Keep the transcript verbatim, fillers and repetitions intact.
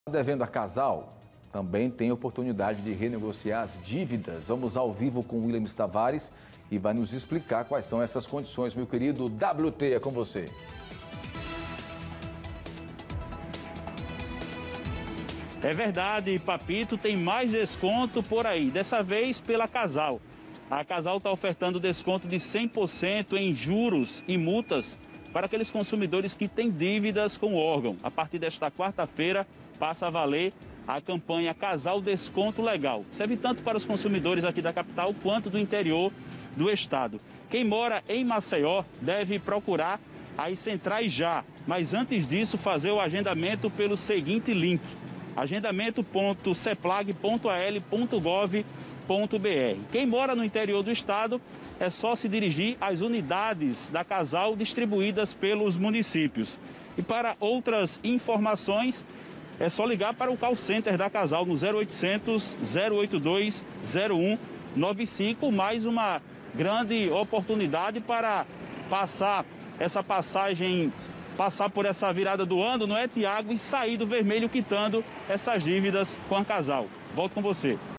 Devendo a casal, também tem oportunidade de renegociar as dívidas. Vamos ao vivo com o Williams Tavares e vai nos explicar quais são essas condições. Meu querido W T, é com você. É verdade, Papito, tem mais desconto por aí, dessa vez pela Casal. A Casal está ofertando desconto de cem por cento em juros e multas para aqueles consumidores que têm dívidas com o órgão. A partir desta quarta-feira, passa a valer a campanha Casal Desconto Legal. Serve tanto para os consumidores aqui da capital quanto do interior do estado. Quem mora em Maceió deve procurar as centrais já, mas antes disso fazer o agendamento pelo seguinte link: agendamento ponto ceplag ponto a l ponto gov ponto b r. Quem mora no interior do estado é só se dirigir às unidades da Casal distribuídas pelos municípios. E para outras informações, é só ligar para o call center da Casal no zero oitocentos, zero oitenta e dois, zero um noventa e cinco. Mais uma grande oportunidade para passar essa passagem, passar por essa virada do ano, não é, Tiago? E sair do vermelho quitando essas dívidas com a Casal. Volto com você.